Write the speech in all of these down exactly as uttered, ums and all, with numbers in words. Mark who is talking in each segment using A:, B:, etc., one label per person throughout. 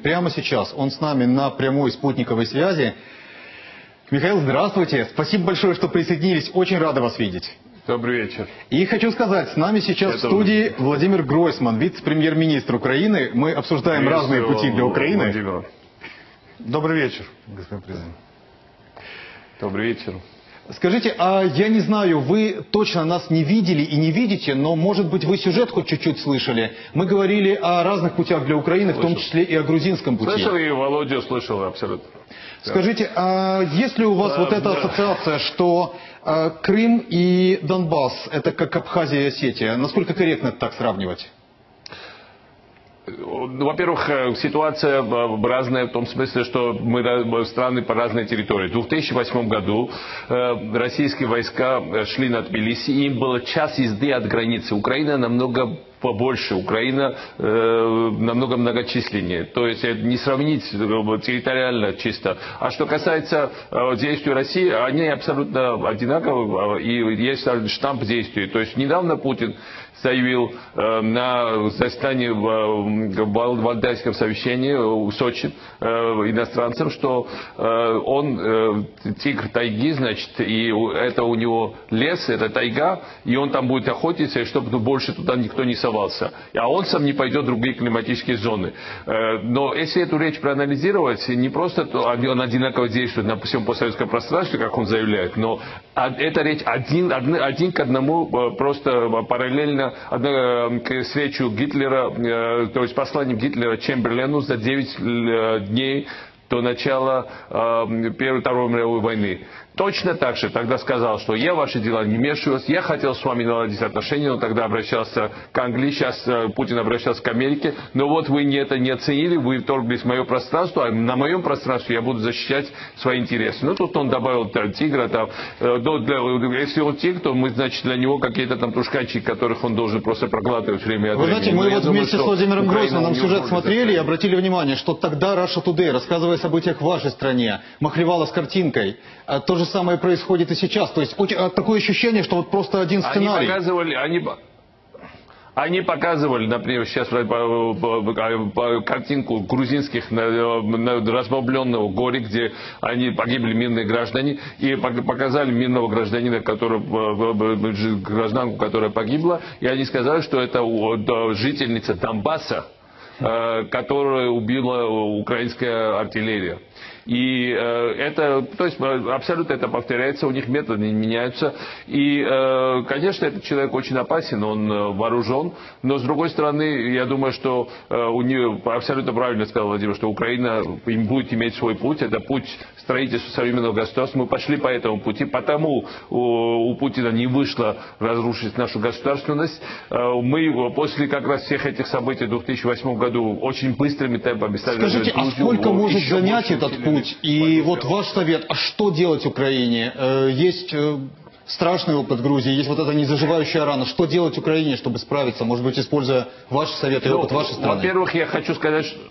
A: прямо сейчас. Он с нами на прямой спутниковой связи. Михаил, здравствуйте. Спасибо большое, что присоединились. Очень рада вас видеть.
B: Добрый вечер.
A: И хочу сказать, с нами сейчас Это... в студии Владимир Гройсман, вице-премьер-министр Украины. Мы обсуждаем Есть разные пути для Украины.
B: Владимир.
C: Добрый вечер, господин президент.
B: Добрый вечер.
A: Скажите, а я не знаю, вы точно нас не видели и не видите, но, может быть, вы сюжет хоть чуть-чуть слышали. Мы говорили о разных путях для Украины, слышал. В том числе и о грузинском пути.
B: Слышал, и Володя слышал абсолютно.
A: Скажите, а есть ли у вас да, вот эта да. ассоциация, что а, Крым и Донбасс – это как Абхазия и Осетия? Насколько корректно это так сравнивать?
B: Во-первых, ситуация разная в том смысле, что мы страны по разной территории. В две тысячи восьмом году российские войска шли на Тбилиси, и им было час езды от границы. Украина намного побольше, Украина э, намного многочисленнее. То есть не сравнить территориально чисто. А что касается э, действий России, они абсолютно одинаковы, и есть штамп действий. То есть недавно Путин заявил э, на заседании в, в Валдайском совещании в Сочи э, иностранцам, что э, он э, тигр тайги, значит, и это у него лес, это тайга, и он там будет охотиться, и чтобы больше туда никто не совался. А он сам не пойдет в другие климатические зоны. Э, но если эту речь проанализировать, не просто он одинаково действует на всем постсоветском пространстве, как он заявляет, но эта речь один, один, один к одному, просто параллельно к свечу Гитлера, то есть посланием Гитлера Чемберлену за девять дней до начала Первой Второй мировой войны. Точно так же тогда сказал, что я в ваши дела не вмешиваюсь, я хотел с вами наладить отношения, он тогда обращался к Англии, сейчас Путин обращался к Америке, но вот вы не это не оценили, вы вторглись в мое пространство, а на моем пространстве я буду защищать свои интересы. Ну тут он добавил тигра, там, для, если он тигр, то мы, значит, для него какие-то там тушканчики, которых он должен просто проглатывать время от
A: времени. Вы знаете, мы
B: но
A: вот вместе думаю, с Владимиром Гройсманом сюжет смотрели и обратили внимание, что тогда Russia Today, рассказывая о событиях в вашей стране, махлевала с картинкой. То же самое происходит и сейчас. То есть очень, такое ощущение, что вот просто один сценарий.
B: Они показывали, они, они показывали, например, сейчас картинку грузинских разбомбленного горе, где они погибли мирные граждане, и показали мирного гражданина, который, гражданку, которая погибла, и они сказали, что это жительница Донбасса, которую убила украинская артиллерия. И э, это, то есть абсолютно это повторяется, у них методы не меняются. И, э, конечно, этот человек очень опасен, он э, вооружен, но с другой стороны, я думаю, что э, у нее абсолютно правильно сказал Владимир, что Украина им будет иметь свой путь, это путь строительства современного государства. Мы пошли по этому пути, потому у, у Путина не вышло разрушить нашу государственность. Э, мы после как раз всех этих событий в две тысячи восьмом году очень быстрыми темпами стали...
A: Скажите, а сколько может занять этот путь? И вот ваш совет, а что делать Украине? Есть страшный опыт Грузии, есть вот эта незаживающая рана. Что делать Украине, чтобы справиться? Может быть, используя ваши советы и опыт ну, вашей страны?
B: Во-первых, я хочу сказать, что...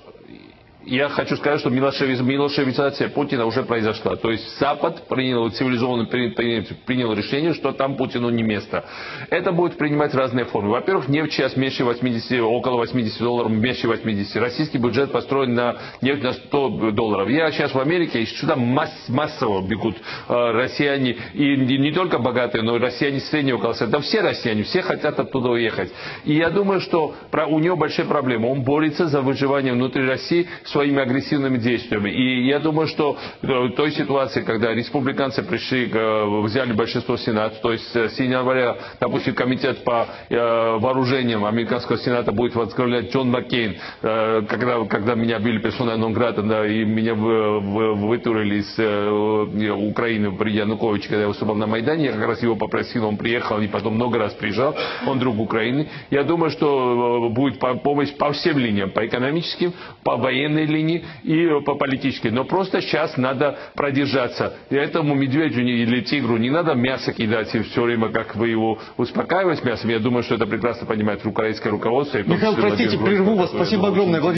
B: Я хочу сказать, что милошевизация Путина уже произошла. То есть Запад принял, цивилизованно принял решение, что там Путину не место. Это будет принимать разные формы. Во-первых, нефть сейчас меньше восьмидесяти, около восьмидесяти долларов, меньше восьмидесяти. Российский бюджет построен на нефть на сто долларов. Я сейчас в Америке, и сюда масс, массово бегут э, россияне, и не, не только богатые, но и россияне среднего класса. Да все россияне, все хотят оттуда уехать. И я думаю, что про, у него большие проблемы. Он борется за выживание внутри России своими агрессивными действиями. И я думаю, что в той ситуации, когда республиканцы пришли, взяли большинство Сената, то есть с января, допустим, комитет по вооружениям американского Сената будет возглавлять Джон Маккейн, когда, когда меня били персона нон-грата, да, и меня вытурили из Украины при Януковиче, когда я выступал на Майдане, я как раз его попросил, он приехал и потом много раз приезжал, он друг Украины. Я думаю, что будет помощь по всем линиям, по экономическим, по военной линии и по политической. Но просто сейчас надо продержаться. И этому медведю или тигру не надо мясо кидать и все время, как вы его успокаивать мясом. Я думаю, что это прекрасно понимает украинское руководство.
A: Михаил, простите, прерву вас. Спасибо огромное.